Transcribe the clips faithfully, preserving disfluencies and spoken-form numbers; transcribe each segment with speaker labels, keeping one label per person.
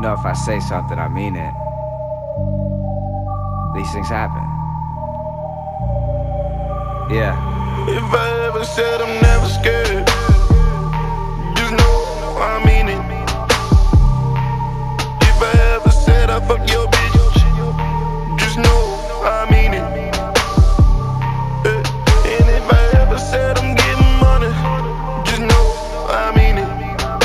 Speaker 1: know if I say something, I mean it. These things happen. Yeah.
Speaker 2: If I ever said I'm never scared, just know I mean it. If I ever said I fuck your bitch, just know I mean it. And if I ever said I'm getting money, just know I mean it.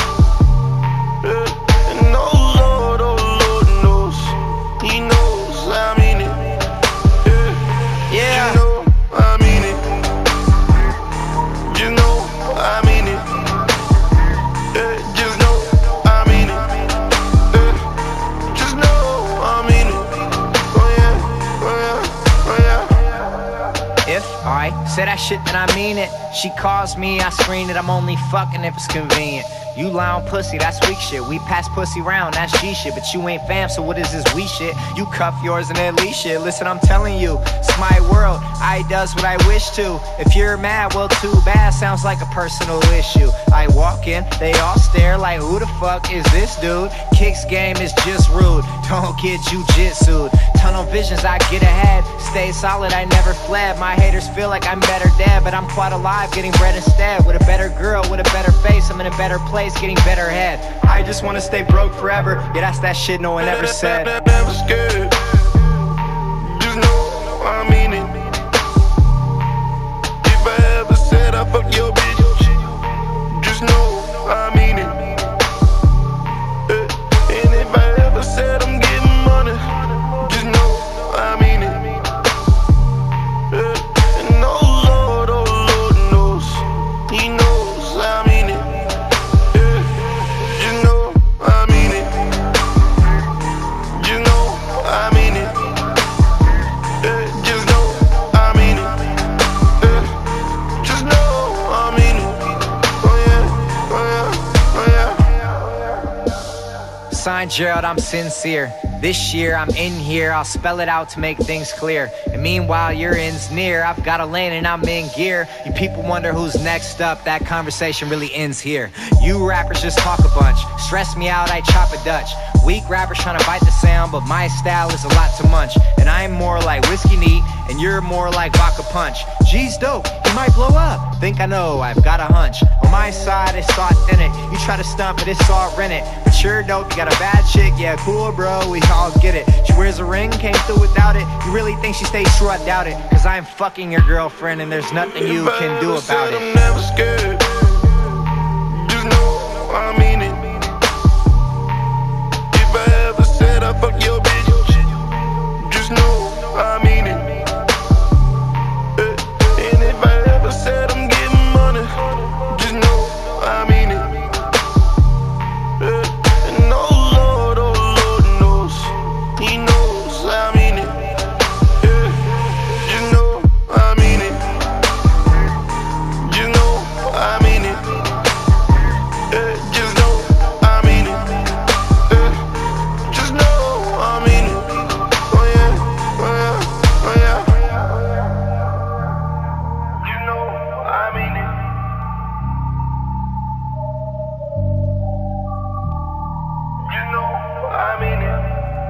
Speaker 2: And oh Lord, oh Lord knows, He knows I mean it. Yeah, you know I mean it. You know I mean it. Yeah, just know I mean it. Yeah, just know I mean it. Oh yeah, oh yeah, oh yeah.
Speaker 3: If I say that shit, then I mean it. She calls me, I screen it. I'm only fucking if it's convenient. You lie on pussy, that's weak shit. We pass pussy round, that's G shit. But you ain't fam, so what is this we shit? You cuff yours and then leash shit. Listen, I'm telling you, it's my world. I does what I wish to. If you're mad, well, too bad. Sounds like a personal issue. I walk in, they all stare like, who the fuck is this dude? Kicks game is just rude. Don't get jujitsu'd. Tunnel visions, I get ahead. Stay solid, I never fled. My haters feel like I'm better dead, but I'm quite alive, getting bread instead. With a better girl, with a better face, I'm in a better place, getting better head. I just wanna stay broke forever. Yeah, that's that shit no one ever said.
Speaker 2: Never scared. Just know I mean it. If I ever said I fuck your bitch, just know I mean it. And if I ever said I'm getting money, just know I mean it. And oh Lord, oh Lord knows, He knows I mean it. You know I mean it. You know I mean it. Just know I mean it. Just know I mean it. Oh yeah, oh yeah, oh yeah.
Speaker 3: Signed Gerald, I'm sincere. This year I'm in here, I'll spell it out to make things clear. And meanwhile your end's near, I've got a lane and I'm in gear. You people wonder who's next up, that conversation really ends here. You rappers just talk a bunch, stress me out, I chop a Dutch. Weak rappers trying to bite the sound, but my style is a lot to munch. And I'm more like whiskey neat, and you're more like vodka punch. G's dope, he might blow up. Think I know, I've got a hunch. On my side, it's authentic. You try to stump it, it's all rented. But you're dope, you got a bad chick, yeah, cool bro, we all get it. She wears a ring, came through without it. You really think she stays true? I doubt it. Cause I'm fucking your girlfriend, and there's nothing you can do about it.
Speaker 2: I'm never scared. Just know I mean it. If I ever said I fuck your bitch, just know I mean it. And if I ever said I'm getting money, just know I mean it. And oh Lord, oh Lord knows, He knows I mean it. You know I mean it. You know I mean it. Just know I mean it. Just know I mean it. Oh yeah, oh yeah, oh yeah. You know I mean it. You know I mean it.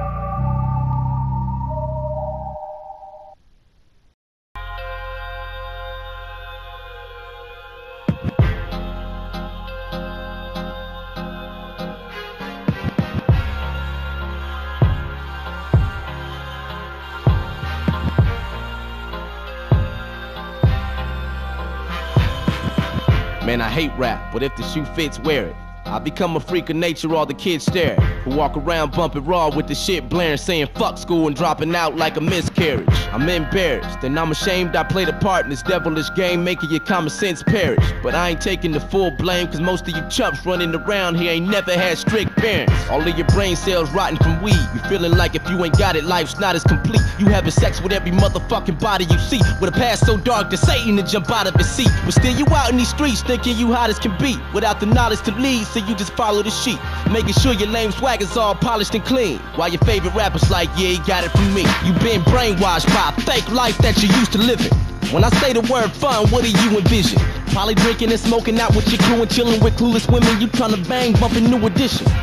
Speaker 4: Man, I hate rap, but if the shoe fits, wear it. I become a freak of nature, all the kids stare. Who walk around bumping raw with the shit blaring, saying fuck school and dropping out like a miscarriage. I'm embarrassed, and I'm ashamed I played a part in this devilish game, making your common sense perish. But I ain't taking the full blame, cause most of you chumps running around here ain't never had strict parents. All of your brain cells rotting from weed. You feeling like if you ain't got it, life's not as complete. You having sex with every motherfucking body you see, with a past so dark that Satan to jump out of his seat. But still you out in these streets thinking you hot as can be, without the knowledge to lead, so you just follow the sheep, making sure your lame swag is all polished and clean, while your favorite rapper's like, yeah, he got it from me. You been brainwashed by a fake life that you used to living. When I say the word fun, what do you envision? Probably drinking and smoking out with your crew and chilling with clueless women you tryna bang, bumping New Edition. Is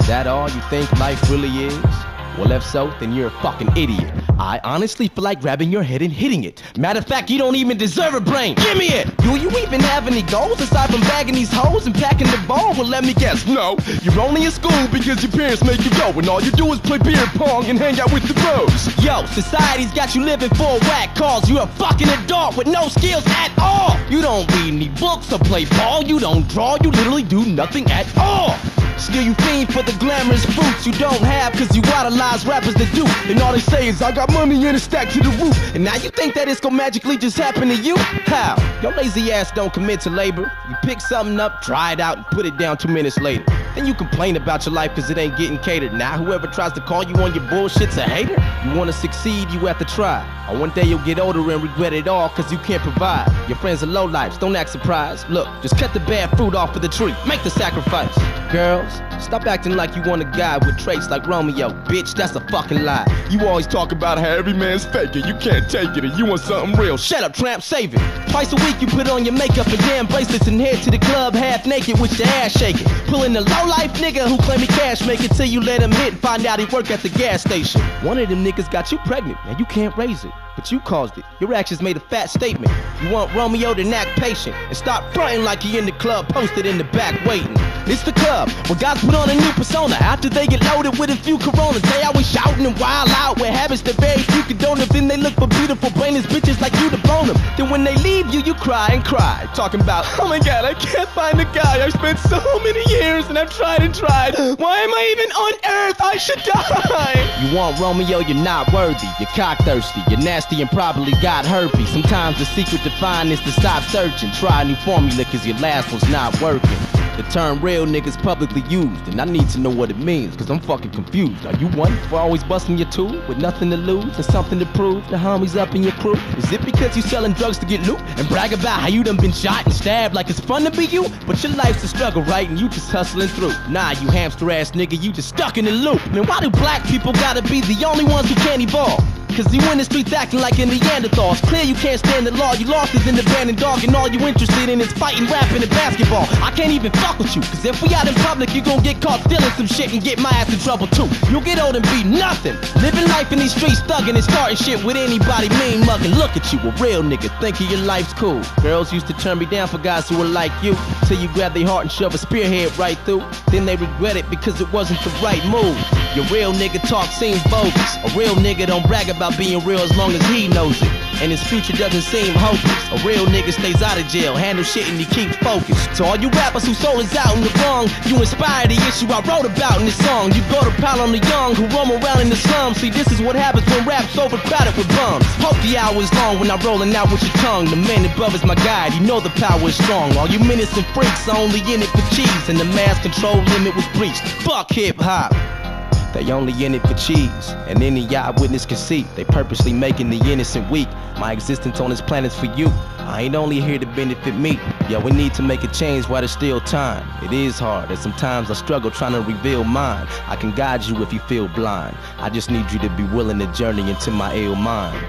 Speaker 4: Is that all you think life really is? Well, if so, then you're a fucking idiot. I honestly feel like grabbing your head and hitting it. Matter of fact, you don't even deserve a brain. Give me it! Do you even have any goals aside from bagging these hoes and packing the ball? Well, let me guess, no. You're only in school because your parents make you go, and all you do is play beer pong and hang out with the bros. Yo, society's got you living for a whack cause. You're a fucking adult with no skills at all. You don't read any books or play ball. You don't draw. You literally do nothing at all. Still you fiend for the glamorous fruits you don't have cause you idolize rappers that do. And all they say is I got money in a stack to the roof. And now you think that it's gonna magically just happen to you? How? Your lazy ass don't commit to labor. You pick something up, try it out, and put it down two minutes later. Then you complain about your life cause it ain't getting catered. Now whoever tries to call you on your bullshit's a hater. You wanna succeed, you have to try. And one day you'll get older and regret it all cause you can't provide. Your friends are lowlifes, don't act surprised. Look, just cut the bad fruit off of the tree. Make the sacrifice. Girls, stop acting like you want a guy with traits like Romeo. Bitch, that's a fucking lie. You always talk about how every man's faking. You can't take it and you want something real. Shut up, tramp, save it. Twice a week you put on your makeup and damn bracelets and head to the club half naked with your ass shaking. Pulling the low-life nigga who claim he cash make it till you let him hit and find out he work at the gas station. One of them niggas got you pregnant and you can't raise it. But you caused it. Your actions made a fat statement. You want Romeo to act patient and stop fronting like he in the club posted in the back waiting. It's the club where guys put on a new persona after they get loaded with a few coronas. They always shouting and wild out with habits that very few condone them. Then they look for beautiful brainless bitches like you to bone them. Then when they leave you, you cry and cry, talking about, oh my god, I can't find a guy. I spent so many years and I've tried and tried. Why am I even on earth? I should die. You want Romeo, you're not worthy. You're cock thirsty. You're nasty and probably got herpes. Sometimes the secret to find is to stop searching. Try a new formula cause your last one's not working. The term real niggas publicly used, and I need to know what it means cause I'm fucking confused. Are you one for always busting your tool with nothing to lose and something to prove? The homies up in your crew? Is it because you selling drugs to get loot and brag about how you done been shot and stabbed like it's fun to be you? But your life's a struggle, right? And you just hustling through. Nah, you hamster ass nigga, you just stuck in the loop. Man, why do black people gotta be the only ones who can't evolve? Cause you in the streets acting like a Neanderthal. It's clear you can't stand the law. You lost is in the abandoned dog, and all you interested in is fighting, rapping, and basketball. I can't even fuck with you, cause if we out in public, you gon' get caught stealing some shit and get my ass in trouble too. You'll get old and be nothing. Living life in these streets, thugging and starting shit with anybody mean mugging. Look at you, a real nigga, thinking your life's cool. Girls used to turn me down for guys who were like you, till you grab their heart and shove a spearhead right through. Then they regret it because it wasn't the right move. Your real nigga talk seems bogus. A real nigga don't brag about being real as long as he knows it, and his future doesn't seem hopeless. A real nigga stays out of jail, handle shit and he keeps focused. To all you rappers whose soul is out in the wrong, you inspire the issue I wrote about in this song. You go to pile on the young who roam around in the slums. See, this is what happens when rap's overcrowded with bums. Hope the hour is long when I'm rolling out with your tongue. The man above is my guide, you know the power is strong. All you minutes and freaks are only in it for cheese, and the mass control limit was breached. Fuck hip hop. They only in it for cheese, and any eyewitness can see they purposely making the innocent weak. My existence on this planet's for you. I ain't only here to benefit me. Yeah, we need to make a change while there's still time. It is hard, and sometimes I struggle trying to reveal mine. I can guide you if you feel blind. I just need you to be willing to journey into my ill mind.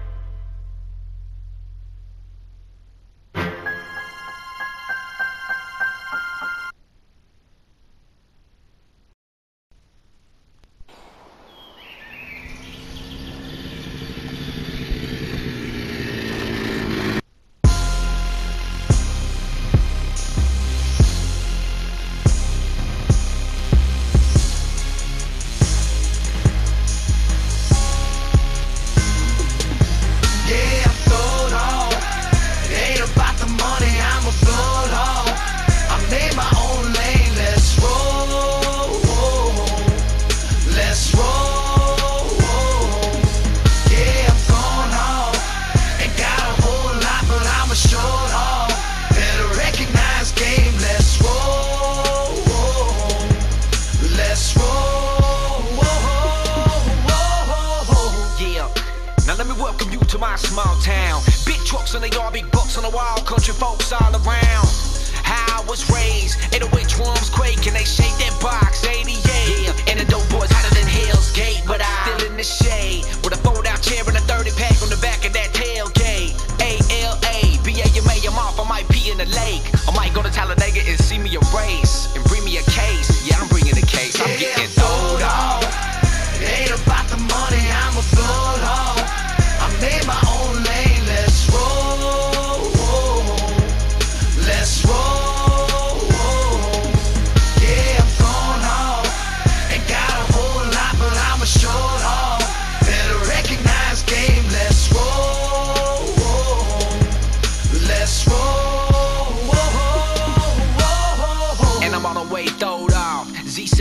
Speaker 5: Small town, big trucks and they all big bucks on the wall, country folks all around. How I was raised, eight oh eight drums quake and they shake that box, eighty-eight. Yeah, and the dope boys hotter than Hell's Gate, but I'm still in the shade with a fold out chair and a thirty pack on the back of that tailgate. A L A, B A M A, I'm off, I might pee in the lake. I might go to Talladega and see me a race and bring me a case. Yeah, I'm bringing a case. I'm getting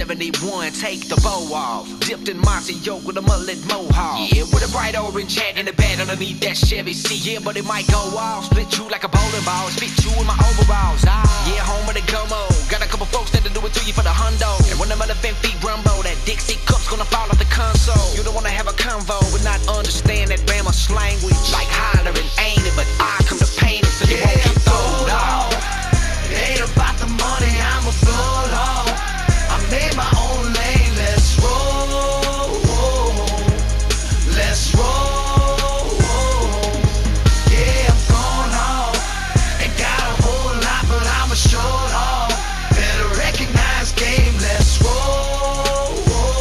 Speaker 5: seventy-one, take the bow off. Dipped in mossy yoke with a mullet mohawk. Yeah, with a bright orange hat and a bed underneath that Chevy seat. Yeah, but it might go off. Split you like a bowling ball. Spit you in my overalls. Ah, yeah, home of the Como. Got a couple folks that'll do it to you for the hundo. And when them elephant feet rumble, that Dixie cup's gonna fall off the console. You don't wanna have a convo but not understand that Bama language. Like hollering, ain't it? But I come to paint it so you won't get thrown off.
Speaker 2: It ain't about the money, I'm a float off. I made my own lane, let's roll. Let's roll. Yeah, I'm going off. Ain't got a whole lot, but I'm a short off. Better recognize game, let's roll.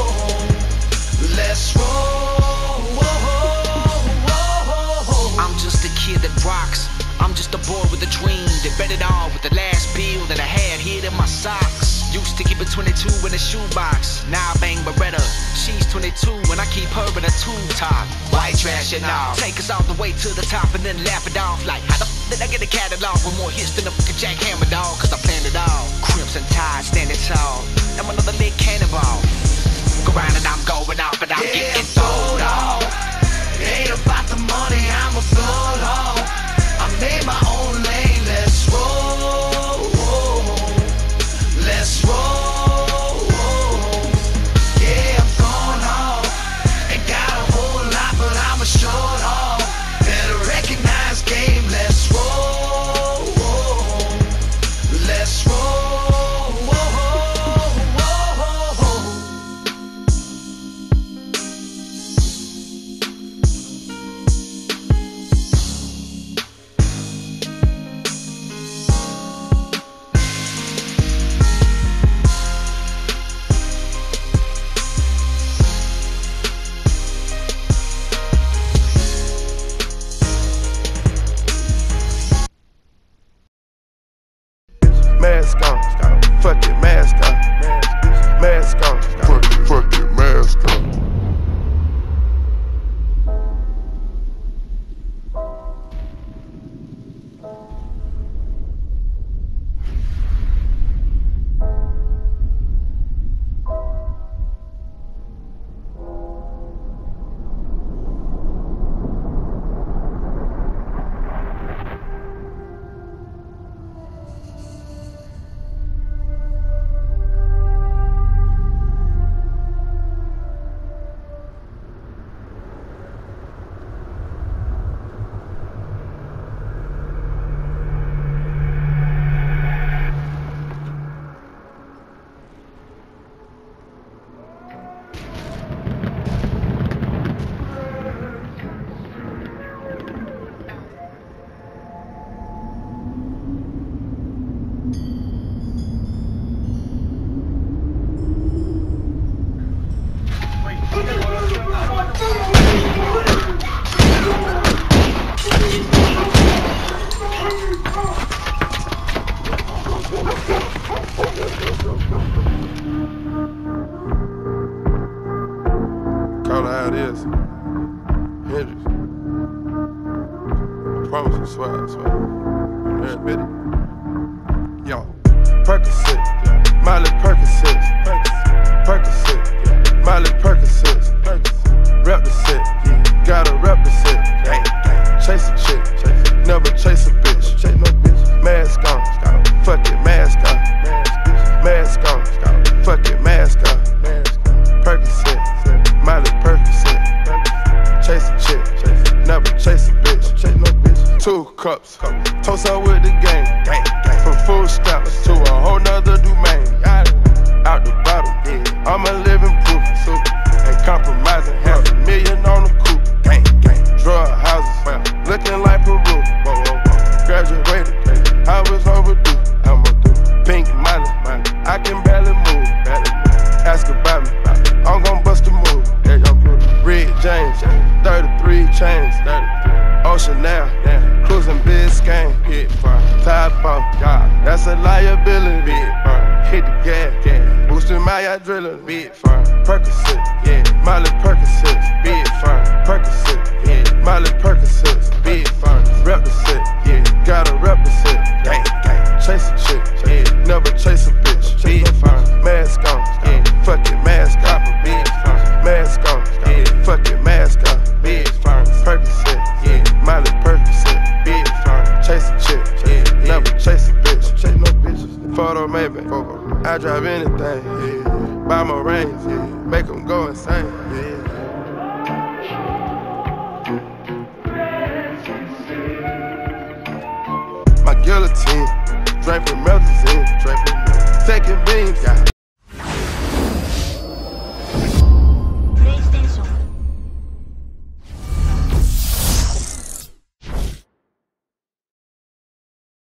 Speaker 2: Let's roll.
Speaker 5: I'm just a kid that rocks. I'm just a boy with a dream that bet it all with the last bill that I had hid in my socks. Used to keep a twenty-two in a shoebox. Now I bang Beretta. She's twenty-two and I keep her in a tube top. White trash and all. Take us all the way to the top and then laugh it off. Like how the f did I get a catalog with more hits than a fucking jackhammer dog? Cause I planned it all. Crimson Tide standing tall. I'm another lit cannonball. Go round and I'm going off and I'm
Speaker 2: Yeah,
Speaker 5: getting
Speaker 2: I'm
Speaker 5: thrown
Speaker 2: sold
Speaker 5: off.
Speaker 2: off. It ain't about the money, I'm a float off. I made my own lane, let's roll. Let's roll. Yeah, I'm going off. Ain't got a whole lot, but I'm a short off. Better recognize game, let's roll. Let's roll. Mask on, fuck it, mask on, mask on, fuck it, fuck it, mask on. Call it how it is. Hendrix. I promise you, swear, I swear. You heard Betty? Yo. Percocet, Miley Percocet, Percocet, Miley Percocet, rep the set, gotta rep the set, chase a chick, never chase a bitch, mask on, fuck it, mask on, mask on, fuck it, mask on, Percocet, Miley Percocet, chase a chick, never chase a bitch, two cups, toast up with the game, from food stamps to a whole nother domain, out the bottle, I'm a living proof, ain't compromising, half a million on the coupe, drug houses, looking like Peru, graduated, I was overdue, pink money, I can barely move, ask about me, I'm gon' bust a move, Red James, thirty-three chains, Ocean now, cruising Biscayne, Tide Pump, that's a liability, hit the gas, boosting my adrenaline, Percocet, yeah, Miley Percocet, big firm, Percocet, yeah, Miley Percocet, big firm, rep the set, yeah, gotta rep the set, gang, gang, chase a chick, yeah, never chase a bitch, big firm, mask on, yeah, I drive anything, yeah. Buy my range, yeah. Make them go insane, yeah. My guillotine, draping melazine, draping, taking beans, yeah.